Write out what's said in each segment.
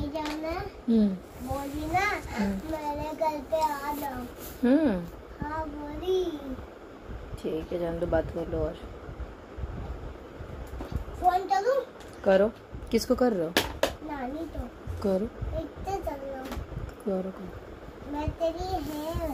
जाना बोली ना मेरे घर पे आ जाओ। हाँ बोली। ठीक है, जान दो, बात कर लो। और फोन करूँ? करो। किसको कर रहे हो? नानी तो करो। इतने चल रहा हूँ। करो। मैं तेरी है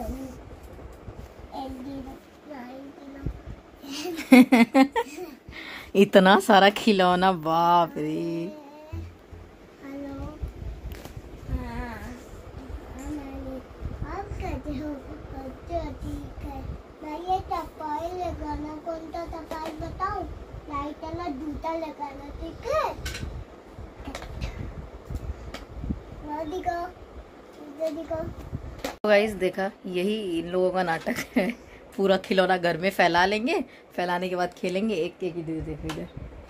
इतना सारा खिलौना, बाप रे। हेलो। हाँ नानी, आप कैसे हो? अच्छा ठीक है। मैं ये टपाई लगाना, कौन सा टपाई बताऊं? लाइट वाला जूता लगाना, ठीक है? दिखाओ, इधर दिखाओ। तो गाइस देखा, यही इन लोगों का नाटक है। पूरा खिलौना घर में फैला लेंगे, फैलाने के बाद खेलेंगे। एक एक ही दे दे फिर।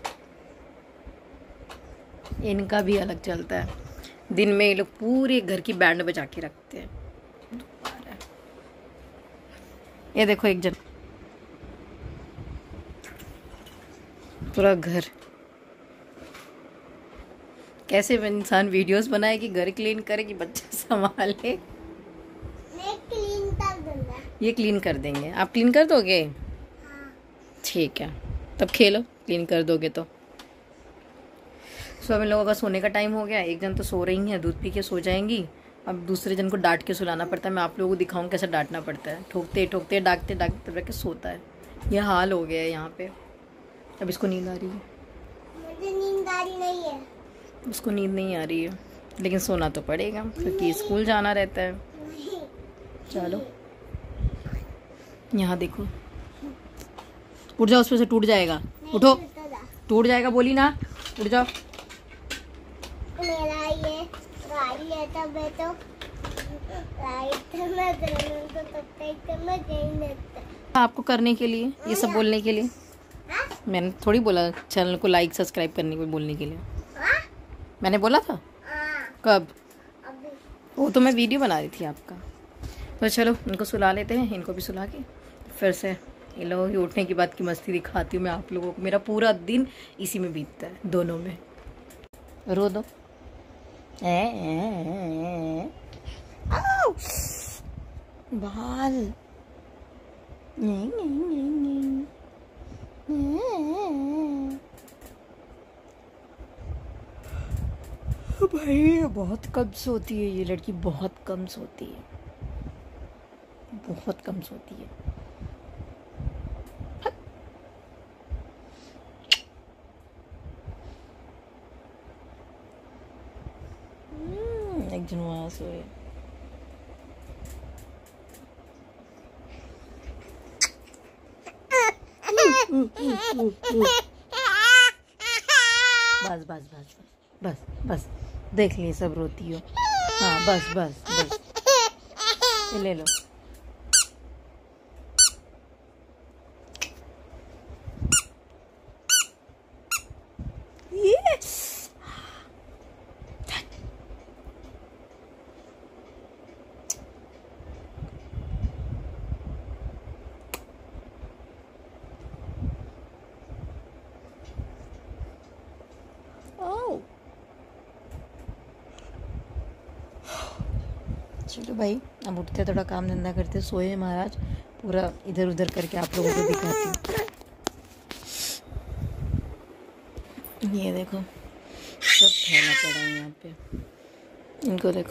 इनका भी अलग चलता है। दिन में ये लोग पूरे घर की बैंड बजा के रखते हैं। ये देखो, एक जन पूरा घर। कैसे इंसान वीडियोस बनाए कि घर क्लीन करे कि बच्चा संभाले। मैं क्लीन कर दूंगा। ये क्लीन कर देंगे। आप क्लीन कर दोगे? हाँ। ठीक है, तब खेलो, क्लीन कर दोगे तो। सो अब इन लोगों का सोने का टाइम हो गया। एक जन तो सो रही है, दूध पी के सो जाएंगी। अब दूसरे जन को डांट के सुलाना पड़ता है। मैं आप लोगों को दिखाऊं कैसे डांटना पड़ता है। ठोकते ठोकते डांटते डांटते तब के सोता है। यह हाल हो गया है यहाँ पे। अब इसको नींद आ रही है। मुझे नींद आ रही नहीं है। उसको नींद नहीं आ रही है, लेकिन सोना तो पड़ेगा क्योंकि स्कूल जाना रहता है। नहीं। चलो, यहाँ देखो। उठ जाओ, उसपे से टूट जाएगा। उठो, टूट जाएगा बोली ना। उठ जाओ। मेरा ये गाड़ी है तो मैं तो राइट में तो तब तक मैं नहीं लगता। आपको करने के लिए, ये सब बोलने के लिए। हाँ? मैंने थोड़ी बोला चैनल को लाइक सब्सक्राइब करने को, बोलने के लिए। हाँ? मैंने बोला था? हाँ। कब? अभी। वो तो मैं वीडियो बना रही थी आपका। तो चलो इनको सुला लेते हैं। इनको भी सुला के फिर से ये लोगों की उठने की बात की मस्ती दिखाती हूँ मैं आप लोगों को। मेरा पूरा दिन इसी में बीतता है, दोनों में। रो दो। बाल। भाई बहुत कम सोती है ये लड़की, बहुत कम सोती है, बहुत कम सोती है। एक जन वहां सोए। बस बस बस बस बस, देख ली सब रोती हो। हाँ बस बस बस, ये ले लो। चलो भाई, अब उठते थोड़ा काम धंधा करते। सोए महाराज, पूरा इधर उधर करके आप लोगों को दिखाती हूँ। ये देखो, सब फैला पड़ा है यहाँ पे। इनको देखो।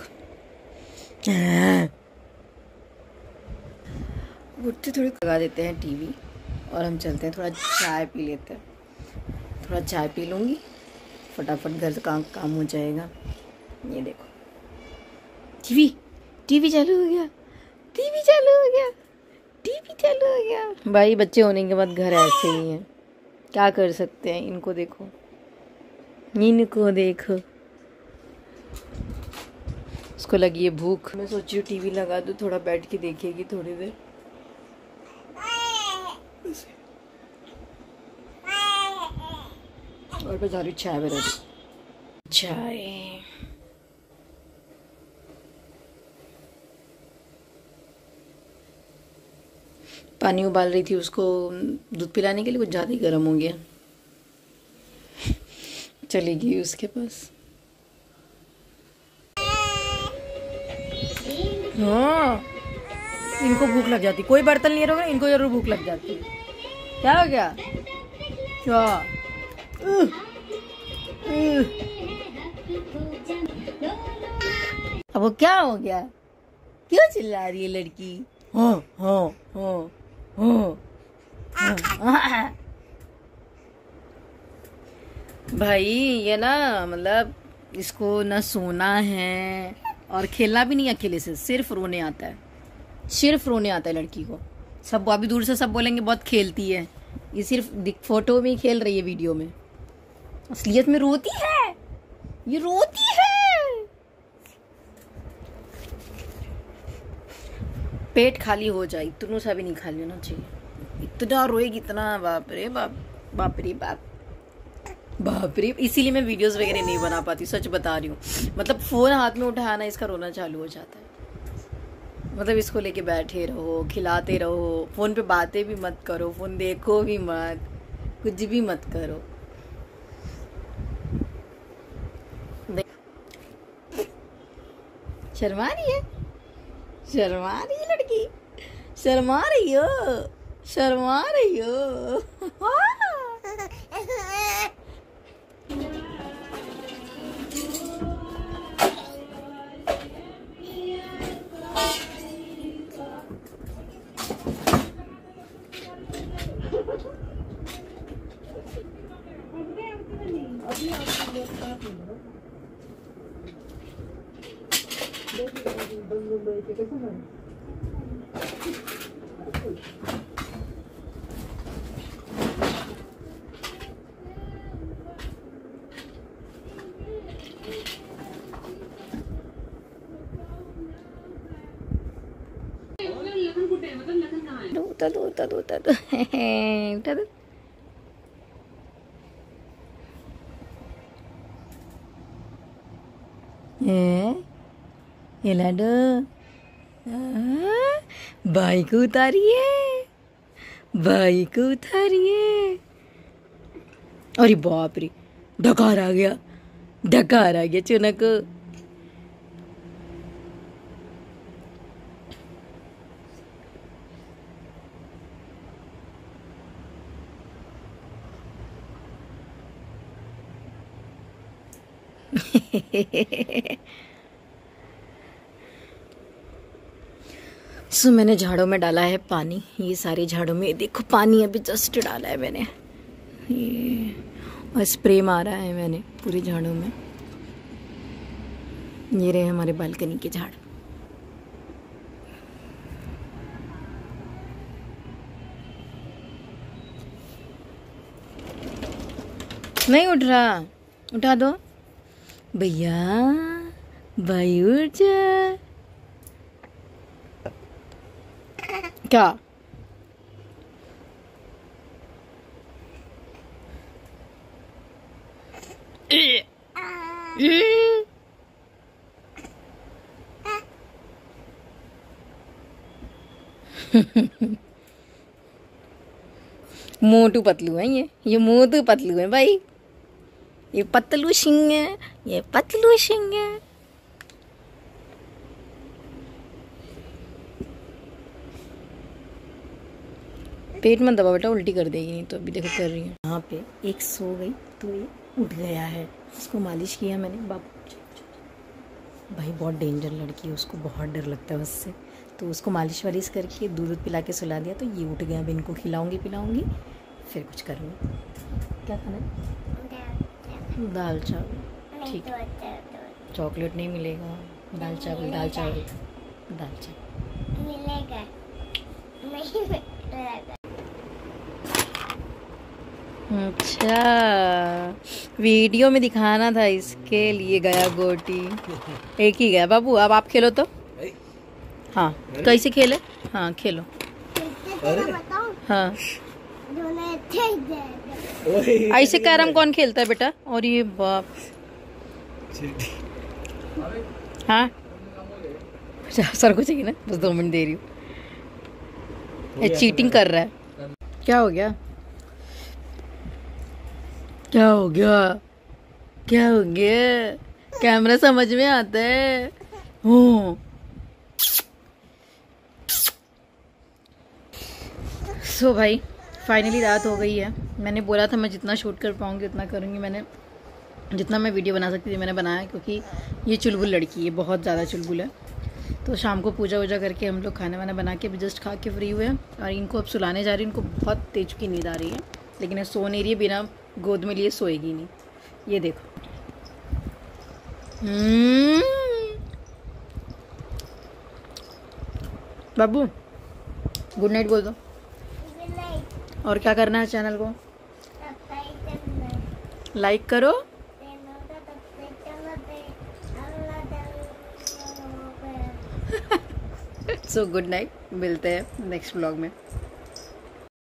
उठते थोड़ी लगा देते हैं टीवी और हम चलते हैं, थोड़ा चाय पी लेते हैं। थोड़ा चाय पी लूँगी, फटाफट घर से काम हो जाएगा। ये देखो, टीवी चालू हो गया, टीवी चालू हो गया, टीवी चालू हो गया। भाई बच्चे होने के बाद घर ऐसे ही हैं, क्या कर सकते हैं। इनको देखो, इनको देखो। उसको लगी है भूख। मैं सोची हूँ टीवी लगा दूँ, थोड़ा बैठ के देखेगी थोड़ी देर। और मैं जा रही चाय बना दी। चाय पानी उबाल रही थी, उसको दूध पिलाने के लिए कुछ ज़्यादा ही गर्म हो गया। चली गई उसके पास। हाँ, इनको भूख लग जाती, कोई बर्तन नहीं रहोगे इनको जरूर भूख लग जाती है। क्या हो गया? क्या? अब वो क्या हो गया? क्यों चिल्ला रही है लड़की? हाँ हाँ हाँ हाँ हाँ। भाई ये ना, मतलब इसको ना सोना है और खेलना भी नहीं अकेले से, सिर्फ रोने आता है, सिर्फ रोने आता है लड़की को। सब अभी दूर से सब बोलेंगे बहुत खेलती है, ये सिर्फ फोटो में ही खेल रही है, वीडियो में असलियत में रोती है, ये रोती है। पेट खाली हो जाए, इतना सा भी नहीं खाली होना चाहिए, इतना रोएगी इतना, बाप रे बाप, बाप रे बाप, बाप रे। इसीलिए मैं वीडियोस वगैरह नहीं बना पाती, सच बता रही हूँ। मतलब फोन हाथ में उठाना इसका रोना चालू हो जाता है। मतलब इसको लेके बैठे रहो, खिलाते रहो, फोन पे बातें भी मत करो, फोन देखो भी मत, कुछ भी मत करो। शर्मा रही है, शर्मा रही है लड़की, शर्मा रही हो, शर्मा रही हो। उठा दो, उठा दो, उठा दो, उठा दो। ये लाडो भाई को उतारिए, भाई को उतारिए। अरे बाप रे, डकार आ गया, डकार आ गया चुनक। सो मैंने झाड़ों में डाला है पानी, ये सारे झाड़ों में देखो पानी अभी जस्ट डाला है मैंने, ये और स्प्रे मारा है मैंने पूरे झाड़ों में। ये रहे हमारे बालकनी के झाड़। नहीं उठ रहा, उठा दो भैया, भाई उठ जा। क्या? मोटू पतलू है ये मोटू पतलू है भाई, ये पतलू सिंह है, ये पतलू सिंह है। पेट मत दबा बेटा, उल्टी कर देगी, नहीं तो अभी देखो कर रही है। यहाँ पे एक सो गई तो ये उठ गया है, उसको मालिश किया मैंने। बाबू भाई बहुत डेंजर लड़की है, उसको बहुत डर लगता है उससे, तो उसको मालिश वालिश करके दूध पिला के सुला दिया, तो ये उठ गया। अब इनको खिलाऊंगी पिलाऊंगी फिर कुछ करूँगी। क्या खाना है? दाल चावल, ठीक है। चॉकलेट नहीं मिलेगा, दाल चावल, दाल चावल, दाल चावल मिलेगा, नहीं मिलेगा। अच्छा, वीडियो में दिखाना था, इसके लिए गया गोटी। एक ही गया बाबू, अब आप खेलो तो। हाँ कैसे खेले? हाँ खेलो। हाँ ऐसे कैरम कौन खेलता है बेटा? और ये बाप, हाँ सर को चाहिए ना, बस 2 मिनट दे रही हूँ। ये चीटिंग कर रहा है। क्या हो गया? क्या हो गया? क्या हो गया? कैमरा समझ में आता है। सो भाई फाइनली रात हो गई है। मैंने बोला था मैं जितना शूट कर पाऊँगी उतना करूँगी। मैंने जितना मैं वीडियो बना सकती थी मैंने बनाया, क्योंकि ये चुलबुल लड़की है, बहुत ज़्यादा चुलबुल है। तो शाम को पूजा वूजा करके हम लोग खाना वाना बना के जस्ट खा के फ्री हुए और इनको अब सुलाने जा रही हूँ। इनको बहुत तेज की नींद आ रही है, लेकिन ये सो नहीं रही है, बिना गोद में लिए सोएगी नहीं। ये देखो बाबू गुड नाइट बोल दो। Good night. और क्या करना है चैनल को सब्सक्राइब करना है। लाइक करो। सो गुड नाइट, मिलते हैं नेक्स्ट व्लॉग में।